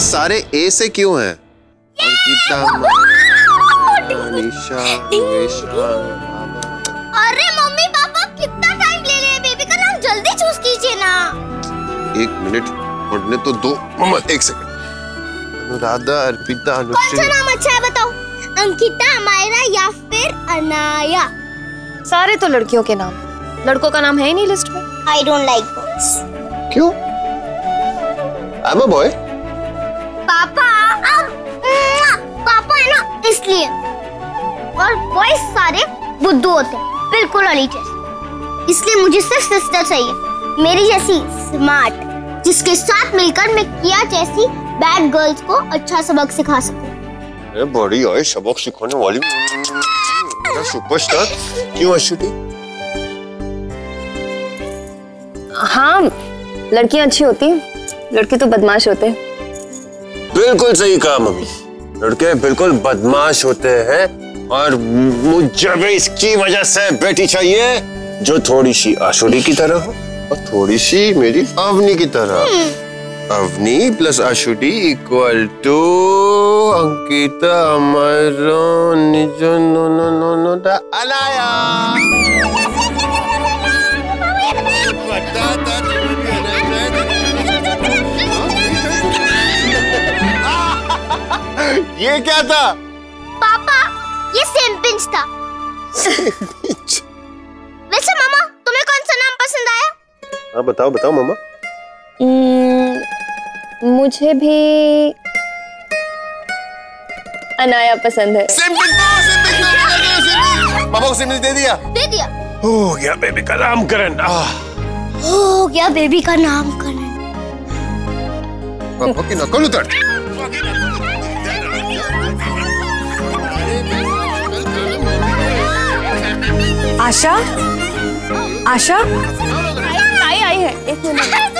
सारे ए से क्यों हैं? अंकिता, निशा, अरे मम्मी पापा कितना टाइम ले रहे हैं? बेबी का नाम जल्दी चूज कीजिए ना। 1 मिनट पढ़ने तो दो मम्मा, 1 सेकंड। अनुराधा, अर्पिता, अनुश्री। कौन सा नाम अच्छा है बताओ? अंकिता, मायरा या फिर अनाया? सारे तो लड़कियों के नाम, लड़कों का नाम है ही नहीं लिस्ट में। I don't like boys. क्यों? I'm a boy. पापा पापा है ना इसलिए। और बॉयज सारे बुद्धू होते हैं, बिल्कुल अली जैसे। इसलिए मुझे सिर्फ सिस्टर चाहिए, मेरी जैसी स्मार्ट, जिसके साथ मिलकर मैं किया जैसी बैड गर्ल्स को अच्छा सबक सिखा सकूं। बड़ी है सबक सिखाने वाली सुपरस्टार। क्यों अश्वती? हाँ, लड़कियां अच्छी होती हैं, लड़के तो बदमाश होते हैं। बिल्कुल सही कहा मम्मी, लड़के बिल्कुल बदमाश होते हैं और मुझे भी इसकी वजह से बेटी चाहिए जो थोड़ी सी आशुड़ी की तरह हो और थोड़ी सी मेरी अवनी की तरह। अवनी प्लस आशुड़ी इक्वल टू अंकिता, अमरो, निजो, नो नो नो नो दा अनाया। ये क्या था? पापा ये सेम पिंच था। वैसे मामा तुम्हें कौन सा नाम पसंद आया? हाँ बताओ बताओ मामा। मुझे भी अनाया पसंद है। पापा को सिम दे दिया? दे दिया। हो गया बेबी का नामकरण। हो गया बेबी का नामकरण। पापा की नकल उतर। आशा, आशा आई है, एक मिनट।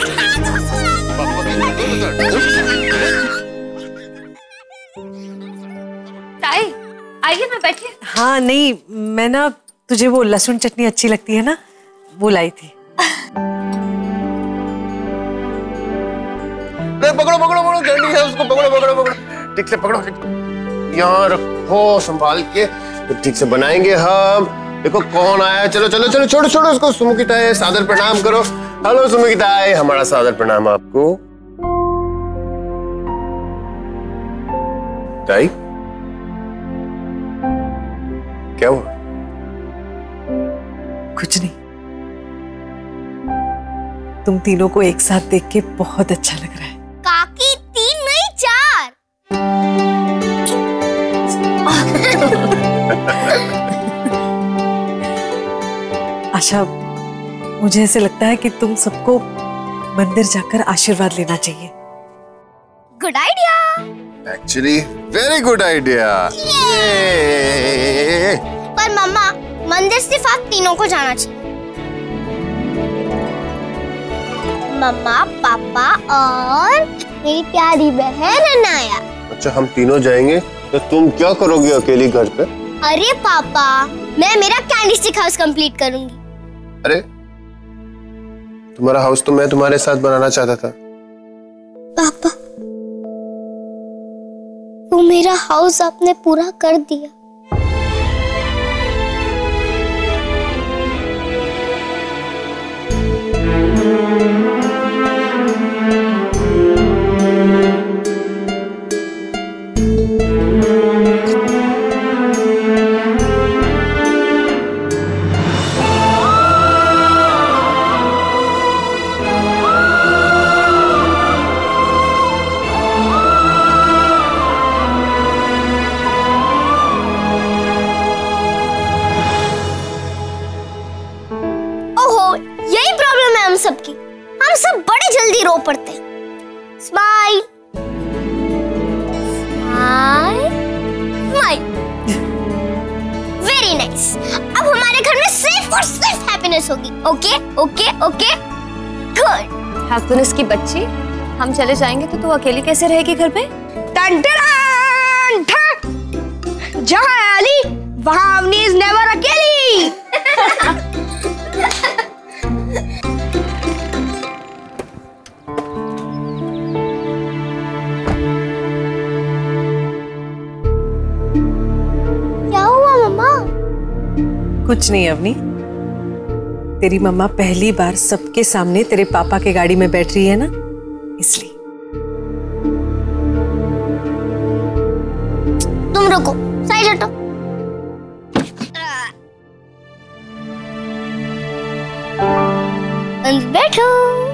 आइए ना बैठिए। हाँ नहीं, मैं ना तुझे वो लहसुन चटनी अच्छी लगती है ना, वो लाई थी। पकड़ो पकड़ो पकड़ो, जल्दी है उसको पकड़ो पकड़ो पकड़ो, ठीक से पकड़ो, यहाँ रखो संभाल के, तो ठीक से बनाएंगे हम। देखो कौन आया, चलो चलो चलो, छोड़ो छोड़ो उसको। सुमुखिताए सादर प्रणाम करो। हेलो सुमुखिताए, हमारा सादर प्रणाम आपको। ताई क्या हुआ? कुछ नहीं, तुम तीनों को एक साथ देख के बहुत अच्छा लग रहा है। काकी 3 नहीं 4। आशा, मुझे ऐसे लगता है कि तुम सबको मंदिर जाकर आशीर्वाद लेना चाहिए। Good idea. Actually very good idea. पर मम्मा मंदिर सिर्फ आप तीनों को जाना चाहिए, मम्मा पापा और मेरी प्यारी बहन अनाया। अच्छा हम तीनों जाएंगे तो तुम क्या करोगी अकेली घर पे? अरे पापा मैं मेरा कैंडी स्टिक हाउस कंप्लीट करूंगी। अरे तुम्हारा हाउस तो मैं तुम्हारे साथ बनाना चाहता था। पापा वो मेरा हाउस आपने पूरा कर दिया। सबकी हम सब बड़े जल्दी रो पड़ते हैं। Smile smile smile, very nice. अब हमारे घर में सिर्फ और सिर्फ हैप्पीनेस होगी। Okay okay okay good. Happiness की बच्ची, हम चले जाएंगे तो तू अकेली कैसे रहेगी घर पे? जहाँ अली वहाँ अवनी इज नेवर अकेली। कुछ नहीं अवनी, तेरी मम्मा पहली बार सबके सामने तेरे पापा के गाड़ी में बैठ रही है ना, इसलिए। तुम रुको, साइड हटो। बैठो।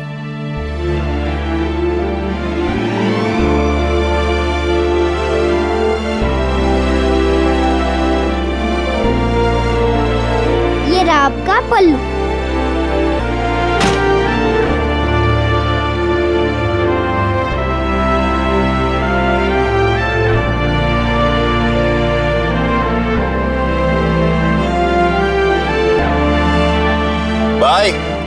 ये रहा आपका पल्लू। बाय।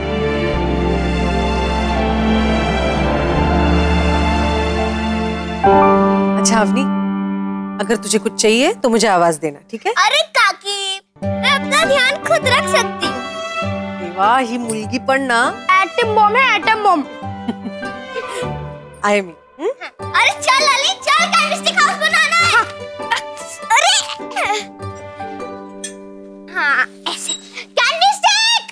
अच्छा अवनी, अगर तुझे कुछ चाहिए तो मुझे आवाज देना, ठीक है? अरे काकी, मैं अपना ध्यान खुद रख सकती हूँ। वाह, ही मुलगी पण ना एटम बॉम्ब है, एटम बॉम्ब। आई मी। अरे चल अली, चल, कैंडी स्टिक हाउस बनाना है। अरे हाँ, ऐसे कैंडी स्टिक।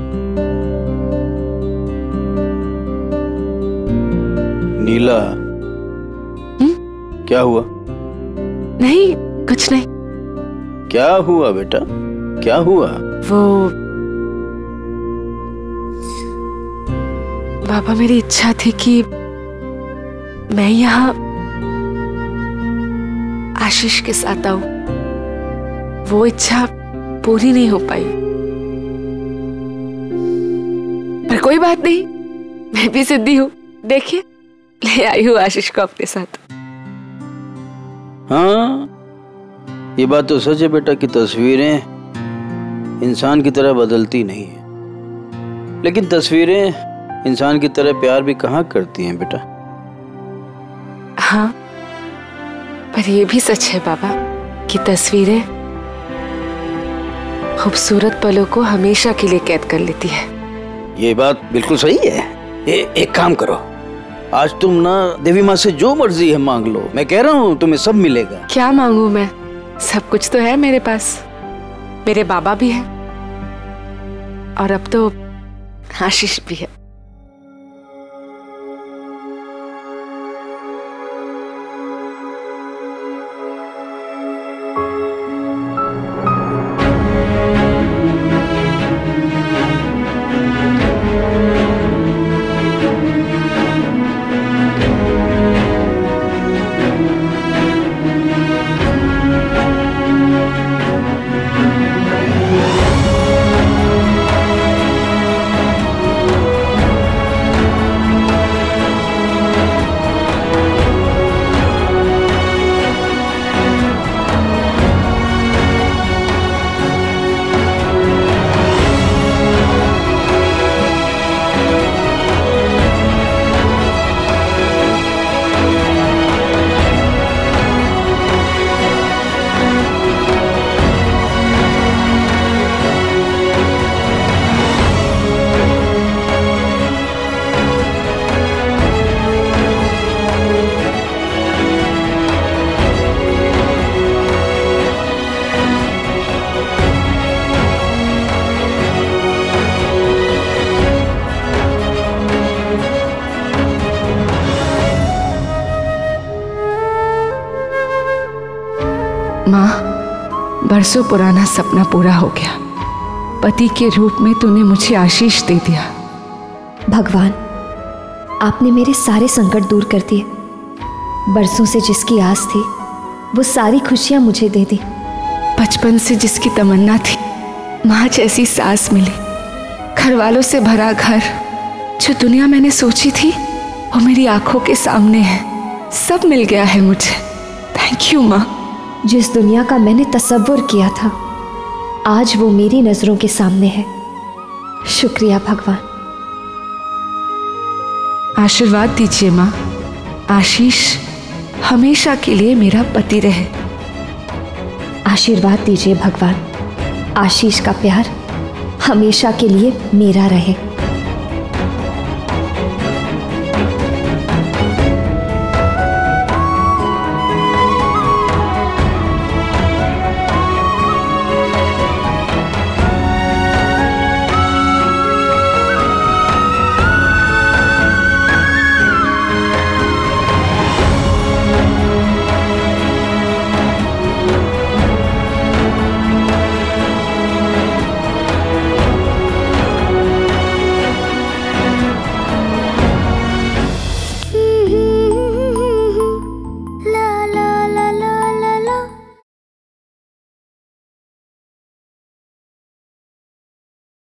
नीला, क्या हुआ? नहीं, कुछ नहीं। क्या हुआ बेटा, क्या हुआ? वो पापा, मेरी इच्छा थी कि मैं यहाँ आशीष के साथ आऊं। वो इच्छा पूरी नहीं हो पाई, पर कोई बात नहीं, मैं भी सिद्धि हूँ। देखिए, ले आई हूँ आशीष को अपने साथ। हाँ, ये बात तो सच है बेटा कि तस्वीरें इंसान की तरह बदलती नहीं है, लेकिन तस्वीरें इंसान की तरह प्यार भी कहाँ करती हैं बेटा। हाँ, पर ये भी सच है बाबा कि तस्वीरें खूबसूरत पलों को हमेशा के लिए कैद कर लेती है। ये बात बिल्कुल सही है। एक काम करो, आज तुम ना देवी माँ से जो मर्जी है मांग लो। मैं कह रहा हूँ तुम्हें सब मिलेगा। क्या मांगू मैं? सब कुछ तो है मेरे पास। मेरे बाबा भी हैं और अब तो आशीष भी है। माँ, बरसों पुराना सपना पूरा हो गया। पति के रूप में तूने मुझे आशीष दे दिया। भगवान, आपने मेरे सारे संकट दूर कर दिए। बरसों से जिसकी आस थी वो सारी खुशियां मुझे दे दी। बचपन से जिसकी तमन्ना थी माँ जैसी सास मिली, घर वालों से भरा घर, जो दुनिया मैंने सोची थी वो मेरी आंखों के सामने है। सब मिल गया है मुझे। थैंक यू माँ। जिस दुनिया का मैंने तसव्वुर किया था आज वो मेरी नजरों के सामने है। शुक्रिया भगवान। आशीर्वाद दीजिए माँ, आशीष हमेशा के लिए मेरा पति रहे। आशीर्वाद दीजिए भगवान, आशीष का प्यार हमेशा के लिए मेरा रहे।